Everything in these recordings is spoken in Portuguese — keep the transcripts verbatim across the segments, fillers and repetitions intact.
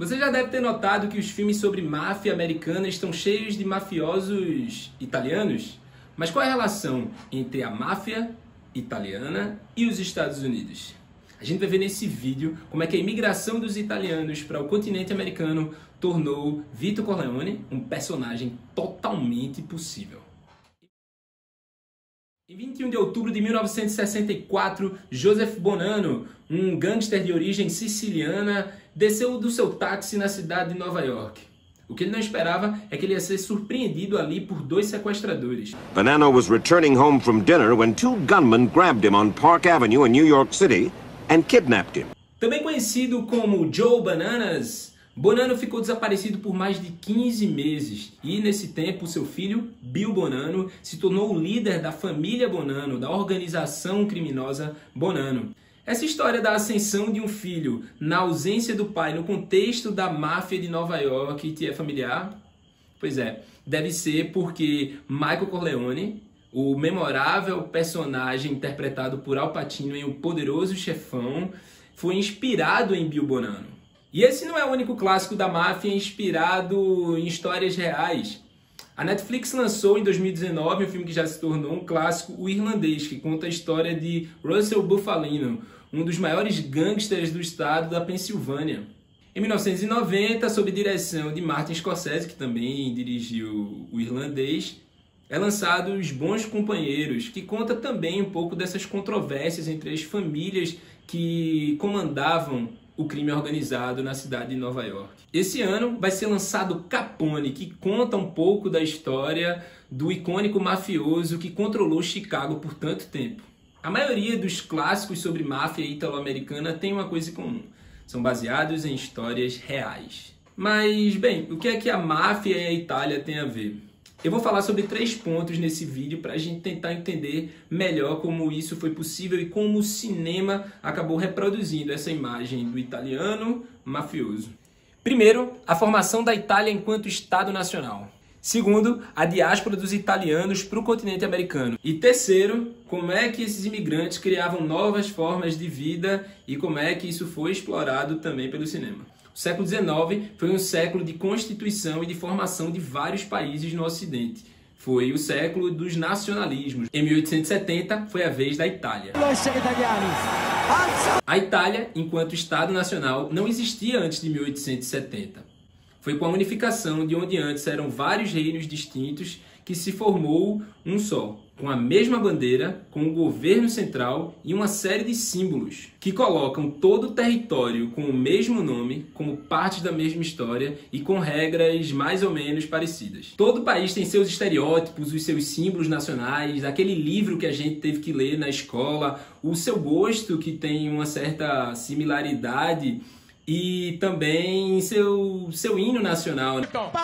Você já deve ter notado que os filmes sobre máfia americana estão cheios de mafiosos italianos? Mas qual é a relação entre a máfia italiana e os Estados Unidos? A gente vai ver nesse vídeo como é que a imigração dos italianos para o continente americano tornou Vito Corleone um personagem totalmente possível. Em vinte e um de outubro de mil novecentos e sessenta e quatro, Joseph Bonanno, um gangster de origem siciliana, desceu do seu táxi na cidade de Nova York. O que ele não esperava é que ele ia ser surpreendido ali por dois sequestradores. Bonanno was returning home from dinner when two gunmen grabbed him on Park Avenue in New York City and kidnapped him. Também conhecido como Joe Bananas, Bonanno ficou desaparecido por mais de quinze meses e, nesse tempo, seu filho, Bill Bonanno, se tornou o líder da família Bonanno, da organização criminosa Bonanno. Essa história da ascensão de um filho na ausência do pai no contexto da máfia de Nova York te é familiar? Pois é, deve ser porque Michael Corleone, o memorável personagem interpretado por Al Pacino em O Poderoso Chefão, foi inspirado em Bill Bonanno. E esse não é o único clássico da máfia inspirado em histórias reais. A Netflix lançou em dois mil e dezenove um filme que já se tornou um clássico, O Irlandês, que conta a história de Russell Bufalino, um dos maiores gangsters do estado da Pensilvânia. Em mil novecentos e noventa, sob direção de Martin Scorsese, que também dirigiu O Irlandês, é lançado Os Bons Companheiros, que conta também um pouco dessas controvérsias entre as famílias que comandavam o crime organizado na cidade de Nova York. Esse ano vai ser lançado Capone, que conta um pouco da história do icônico mafioso que controlou Chicago por tanto tempo. A maioria dos clássicos sobre máfia italo-americana tem uma coisa em comum. São baseados em histórias reais. Mas, bem, o que é que a máfia e a Itália têm a ver? Eu vou falar sobre três pontos nesse vídeo para a gente tentar entender melhor como isso foi possível e como o cinema acabou reproduzindo essa imagem do italiano mafioso. Primeiro, a formação da Itália enquanto Estado Nacional. Segundo, a diáspora dos italianos para o continente americano. E terceiro, como é que esses imigrantes criavam novas formas de vida e como é que isso foi explorado também pelo cinema. O século dezenove foi um século de constituição e de formação de vários países no Ocidente. Foi o século dos nacionalismos. Em mil oitocentos e setenta foi a vez da Itália. A Itália, enquanto Estado Nacional, não existia antes de mil oitocentos e setenta. Foi com a unificação de onde antes eram vários reinos distintos que se formou um só, com a mesma bandeira, com o governo central e uma série de símbolos que colocam todo o território com o mesmo nome, como parte da mesma história e com regras mais ou menos parecidas. Todo país tem seus estereótipos, os seus símbolos nacionais, aquele livro que a gente teve que ler na escola, o seu gosto que tem uma certa similaridade e também seu, seu hino nacional.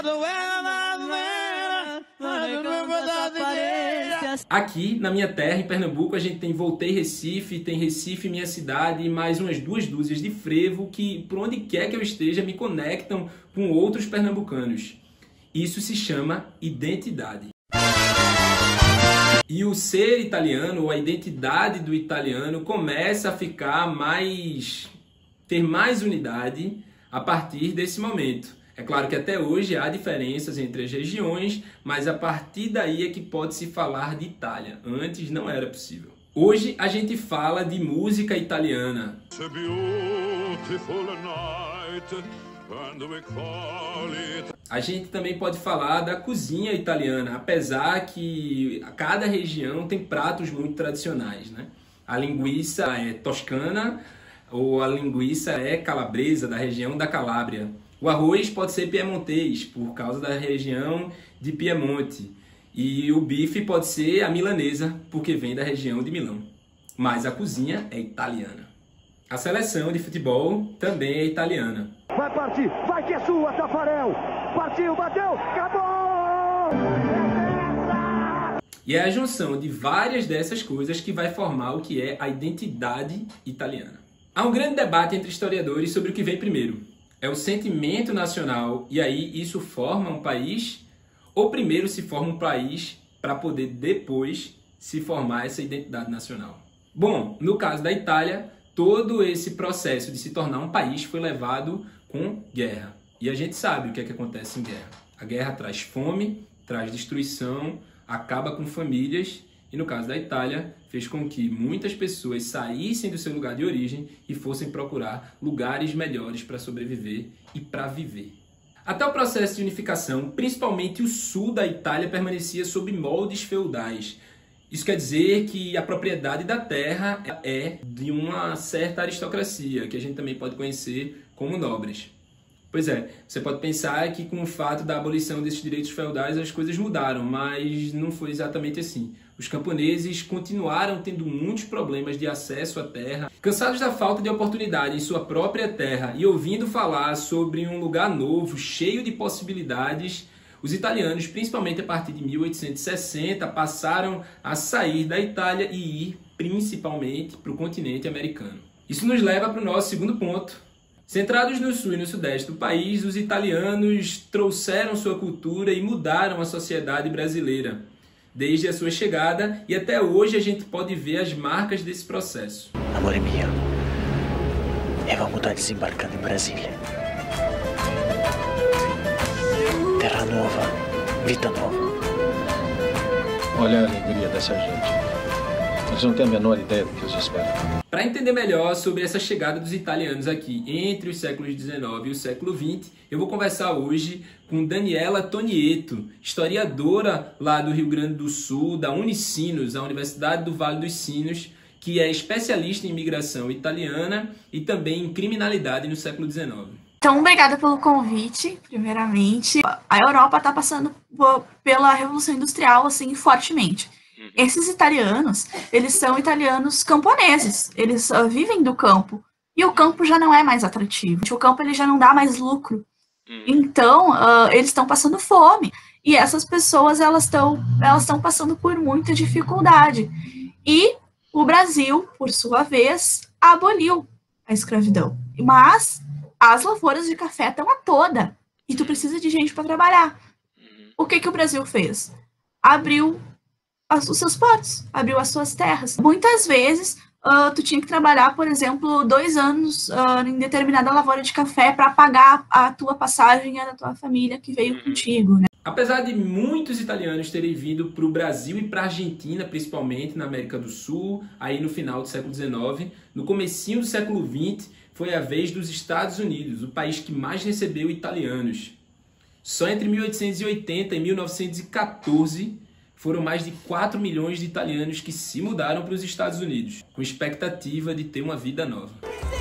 Aqui na minha terra, em Pernambuco, a gente tem Voltei Recife, tem Recife, minha cidade, e mais umas duas dúzias de frevo que, por onde quer que eu esteja, me conectam com outros pernambucanos. Isso se chama identidade. E o ser italiano, ou a identidade do italiano, começa a ficar mais... ter mais unidade a partir desse momento. É claro que até hoje há diferenças entre as regiões, mas a partir daí é que pode se falar de Itália. Antes não era possível. Hoje a gente fala de música italiana. A gente também pode falar da cozinha italiana, apesar que cada região tem pratos muito tradicionais, né? A linguiça é toscana ou a linguiça é calabresa, da região da Calábria. O arroz pode ser piemontês, por causa da região de Piemonte. E o bife pode ser a milanesa, porque vem da região de Milão. Mas a cozinha é italiana. A seleção de futebol também é italiana. Vai partir, vai que é sua, Tafarel! Partiu, bateu, acabou! E é a junção de várias dessas coisas que vai formar o que é a identidade italiana. Há um grande debate entre historiadores sobre o que vem primeiro. É o sentimento nacional e aí isso forma um país? Ou primeiro se forma um país para poder depois se formar essa identidade nacional? Bom, no caso da Itália, todo esse processo de se tornar um país foi levado com guerra. E a gente sabe o que é que acontece em guerra. A guerra traz fome, traz destruição, acaba com famílias e, no caso da Itália, fez com que muitas pessoas saíssem do seu lugar de origem e fossem procurar lugares melhores para sobreviver e para viver. Até o processo de unificação, principalmente o sul da Itália permanecia sob moldes feudais. Isso quer dizer que a propriedade da terra é de uma certa aristocracia, que a gente também pode conhecer como nobres. Pois é, você pode pensar que com o fato da abolição desses direitos feudais as coisas mudaram, mas não foi exatamente assim. Os camponeses continuaram tendo muitos problemas de acesso à terra. Cansados da falta de oportunidade em sua própria terra e ouvindo falar sobre um lugar novo, cheio de possibilidades, os italianos, principalmente a partir de mil oitocentos e sessenta, passaram a sair da Itália e ir principalmente para o continente americano. Isso nos leva para o nosso segundo ponto. Centrados no sul e no sudeste do país, os italianos trouxeram sua cultura e mudaram a sociedade brasileira. Desde a sua chegada e até hoje a gente pode ver as marcas desse processo. Amore mio, e vamos estar desembarcando em Brasília. Terra nova, vida nova. Olha a alegria dessa gente. Eles não têm a menor ideia do que os espera. Para entender melhor sobre essa chegada dos italianos aqui entre os séculos dezenove e o século vinte, eu vou conversar hoje com Daniela Tonieto, historiadora lá do Rio Grande do Sul, da Unicinos, a Universidade do Vale dos Sinos, que é especialista em imigração italiana e também em criminalidade no século dezenove. Então, obrigada pelo convite, primeiramente. A Europa está passando pela Revolução Industrial, assim, fortemente. Esses italianos, eles são italianos camponeses, eles uh, vivem do campo, e o campo já não é mais atrativo, o campo ele já não dá mais lucro, então uh, eles estão passando fome, e essas pessoas elas estão elas estão passando por muita dificuldade, e o Brasil, por sua vez, aboliu a escravidão, mas as lavouras de café estão a toda, e tu precisa de gente para trabalhar. O que que o Brasil fez? Abriu os seus portos, abriu as suas terras. Muitas vezes, uh, tu tinha que trabalhar, por exemplo, dois anos uh, em determinada lavoura de café para pagar a tua passagem e a da tua família que veio contigo, né? Apesar de muitos italianos terem vindo para o Brasil e para a Argentina, principalmente na América do Sul, aí no final do século dezenove, no comecinho do século vinte, foi a vez dos Estados Unidos, o país que mais recebeu italianos. Só entre mil oitocentos e oitenta e mil novecentos e quatorze, foram mais de quatro milhões de italianos que se mudaram para os Estados Unidos, com expectativa de ter uma vida nova.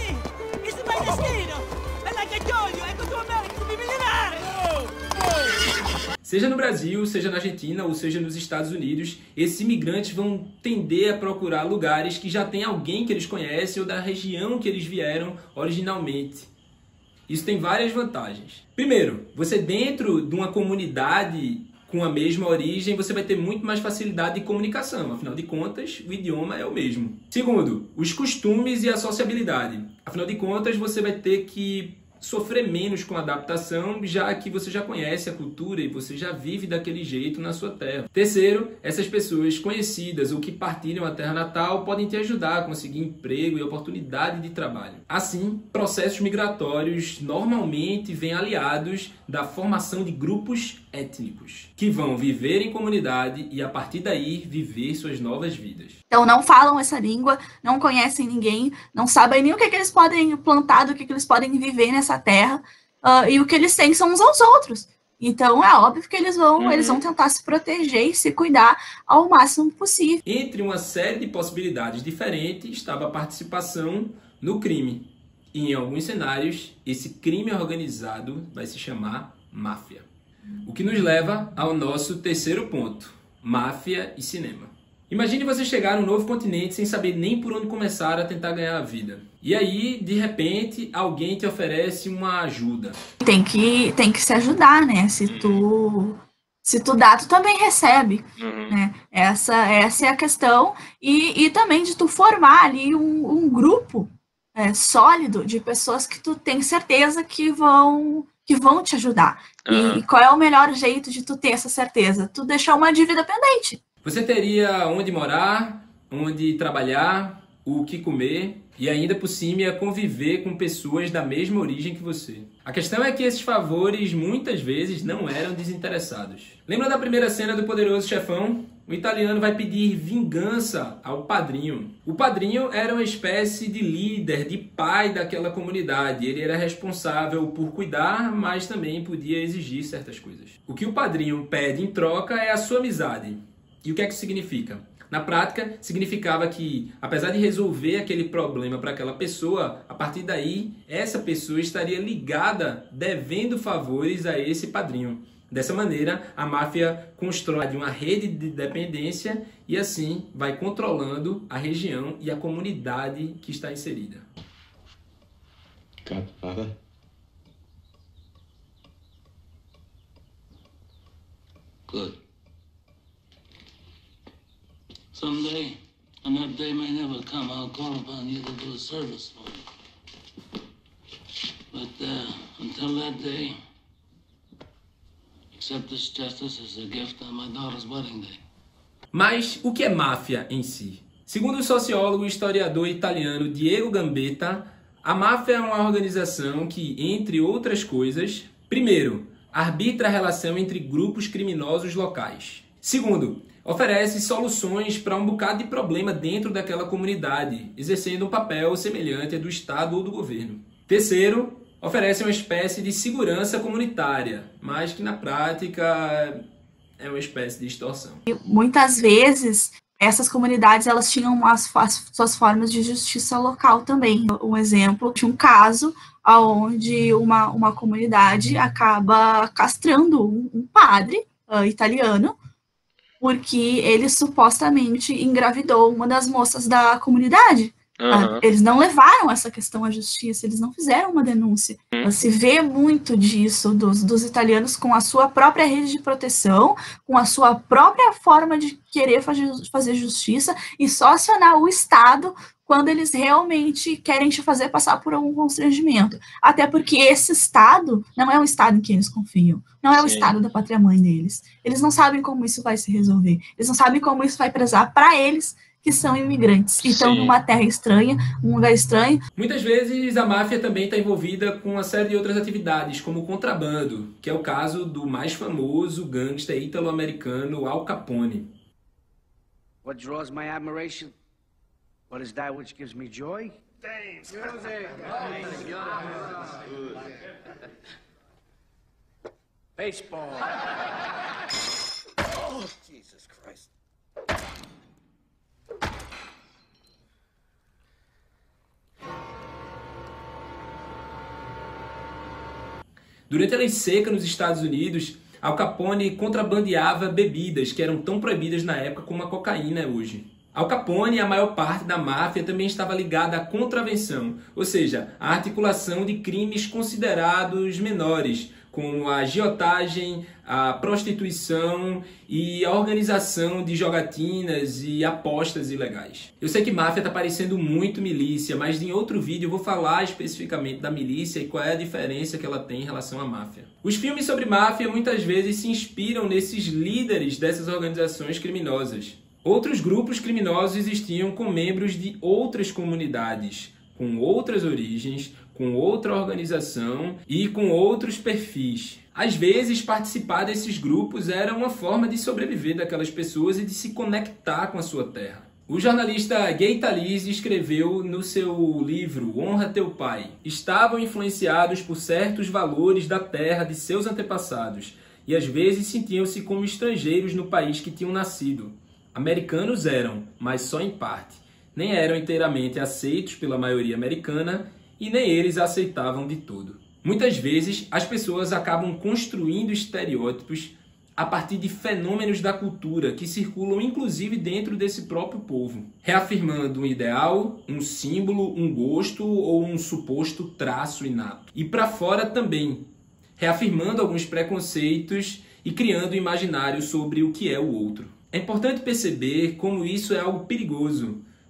Seja no Brasil, seja na Argentina ou seja nos Estados Unidos, esses imigrantes vão tender a procurar lugares que já tem alguém que eles conhecem ou da região que eles vieram originalmente. Isso tem várias vantagens. Primeiro, você dentro de uma comunidade com a mesma origem, você vai ter muito mais facilidade de comunicação. Afinal de contas, o idioma é o mesmo. Segundo, os costumes e a sociabilidade. Afinal de contas, você vai ter que sofrer menos com a adaptação, já que você já conhece a cultura e você já vive daquele jeito na sua terra. Terceiro, essas pessoas conhecidas ou que partilham a terra natal podem te ajudar a conseguir emprego e oportunidade de trabalho. Assim, processos migratórios normalmente vêm aliados da formação de grupos étnicos, que vão viver em comunidade e a partir daí viver suas novas vidas. Então não falam essa língua, não conhecem ninguém, não sabem nem o que, que eles podem plantar, do que, que eles podem viver nessa terra, uh, e o que eles têm são uns aos outros. Então é óbvio que eles vão, uhum. eles vão tentar se proteger e se cuidar ao máximo possível. Entre uma série de possibilidades diferentes estava a participação no crime. E em alguns cenários, esse crime organizado vai se chamar máfia. O que nos leva ao nosso terceiro ponto, máfia e cinema. Imagine você chegar num novo continente sem saber nem por onde começar a tentar ganhar a vida. E aí, de repente, alguém te oferece uma ajuda. Tem que, tem que se ajudar, né? Se tu, se tu dá, tu também recebe. Uhum. Né? Essa, essa é a questão. E, e também de tu formar ali um, um grupo é, sólido de pessoas que tu tem certeza que vão... que vão te ajudar. Uhum. E qual é o melhor jeito de tu ter essa certeza? Tu deixar uma dívida pendente. Você teria onde morar, onde trabalhar, o que comer, E ainda por cima ia conviver com pessoas da mesma origem que você. A questão é que esses favores muitas vezes não eram desinteressados. Lembra da primeira cena do Poderoso Chefão? O italiano vai pedir vingança ao padrinho. O padrinho era uma espécie de líder, de pai daquela comunidade. Ele era responsável por cuidar, mas também podia exigir certas coisas. O que o padrinho pede em troca é a sua amizade. E o que é que isso significa? Na prática, significava que, apesar de resolver aquele problema para aquela pessoa, a partir daí, essa pessoa estaria ligada, devendo favores a esse padrinho. Dessa maneira, a máfia constrói uma rede de dependência e assim vai controlando a região e a comunidade que está inserida. Godfather. Good. Someday, and that day may never come, I'll call upon you to do a service for me. But uh, until that day, accept this justice as a gift on my daughter's wedding day. Mas o que é máfia em si? Segundo o sociólogo e historiador italiano Diego Gambetta, a máfia é uma organização que, entre outras coisas, primeiro, arbitra a relação entre grupos criminosos locais. Segundo, oferece soluções para um bocado de problema dentro daquela comunidade, exercendo um papel semelhante ao do Estado ou do governo. Terceiro, oferece uma espécie de segurança comunitária, mas que na prática é uma espécie de extorsão. E muitas vezes, essas comunidades elas tinham as, as suas formas de justiça local também. Um exemplo de um caso onde uma, uma comunidade acaba castrando um, um padre uh, italiano, porque ele supostamente engravidou uma das moças da comunidade. Uhum. Eles não levaram essa questão à justiça, eles não fizeram uma denúncia. Uhum. Se vê muito disso dos, dos italianos com a sua própria rede de proteção, com a sua própria forma de querer fazer, fazer justiça e só acionar o Estado quando eles realmente querem te fazer passar por algum constrangimento. Até porque esse Estado não é um Estado em que eles confiam. Não é o Sim. Estado da pátria-mãe deles. Eles não sabem como isso vai se resolver. Eles não sabem como isso vai prezar para eles, que são imigrantes, que estão numa terra estranha, num lugar estranho. Muitas vezes a máfia também está envolvida com uma série de outras atividades, como o contrabando, que é o caso do mais famoso gangster italo-americano Al Capone. What draws my admiration? What is that which gives me joy? Dance, music. Baseball. Oh, Jesus Christ. Durante a lei seca nos Estados Unidos, Al Capone contrabandeava bebidas que eram tão proibidas na época como a cocaína é hoje. Al Capone e a maior parte da máfia também estava ligada à contravenção, ou seja, à articulação de crimes considerados menores, como a agiotagem, a prostituição e a organização de jogatinas e apostas ilegais. Eu sei que máfia está parecendo muito milícia, mas em outro vídeo eu vou falar especificamente da milícia e qual é a diferença que ela tem em relação à máfia. Os filmes sobre máfia muitas vezes se inspiram nesses líderes dessas organizações criminosas. Outros grupos criminosos existiam com membros de outras comunidades, com outras origens, com outra organização e com outros perfis. Às vezes, participar desses grupos era uma forma de sobreviver daquelas pessoas e de se conectar com a sua terra. O jornalista Gay Talese escreveu no seu livro Honra Teu Pai: estavam influenciados por certos valores da terra de seus antepassados e às vezes sentiam-se como estrangeiros no país que tinham nascido. Americanos eram, mas só em parte. Nem eram inteiramente aceitos pela maioria americana e nem eles aceitavam de todo. Muitas vezes, as pessoas acabam construindo estereótipos a partir de fenômenos da cultura que circulam inclusive dentro desse próprio povo, reafirmando um ideal, um símbolo, um gosto ou um suposto traço inato. E para fora também, reafirmando alguns preconceitos e criando um imaginário sobre o que é o outro. É importante perceber como isso é algo perigoso,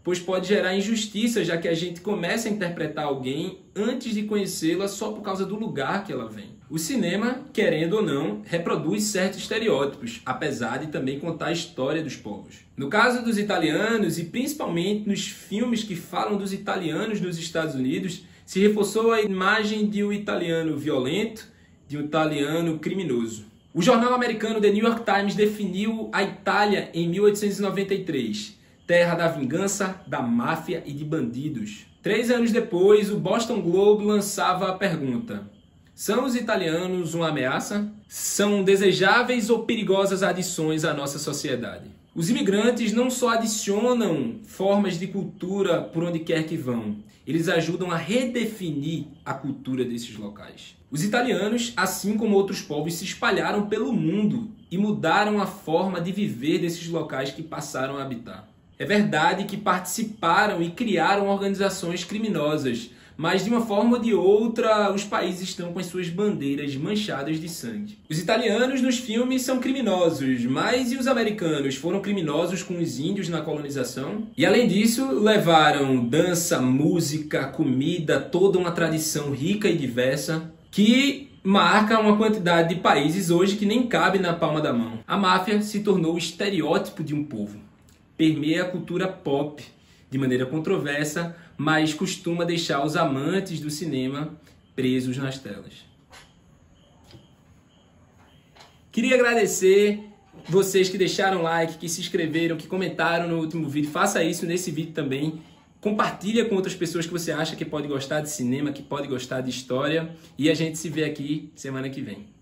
pois pode gerar injustiça, já que a gente começa a interpretar alguém antes de conhecê-la só por causa do lugar que ela vem. O cinema, querendo ou não, reproduz certos estereótipos, apesar de também contar a história dos povos. No caso dos italianos, e principalmente nos filmes que falam dos italianos nos Estados Unidos, se reforçou a imagem de um italiano violento, de um italiano criminoso. O jornal americano The New York Times definiu a Itália em mil oitocentos e noventa e três, terra da vingança, da máfia e de bandidos. Três anos depois, o Boston Globe lançava a pergunta: são os italianos uma ameaça? São desejáveis ou perigosas adições à nossa sociedade? Os imigrantes não só adicionam formas de cultura por onde quer que vão, eles ajudam a redefinir a cultura desses locais. Os italianos, assim como outros povos, se espalharam pelo mundo e mudaram a forma de viver desses locais que passaram a habitar. É verdade que participaram e criaram organizações criminosas, mas de uma forma ou de outra, os países estão com as suas bandeiras manchadas de sangue. Os italianos nos filmes são criminosos, mas e os americanos? Foram criminosos com os índios na colonização? E além disso, levaram dança, música, comida, toda uma tradição rica e diversa, que marca uma quantidade de países hoje que nem cabe na palma da mão. A máfia se tornou o estereótipo de um povo. Permeia a cultura pop de maneira controversa, mas costuma deixar os amantes do cinema presos nas telas. Queria agradecer vocês que deixaram like, que se inscreveram, que comentaram no último vídeo. Faça isso nesse vídeo também. Compartilha com outras pessoas que você acha que pode gostar de cinema, que pode gostar de história. E a gente se vê aqui semana que vem.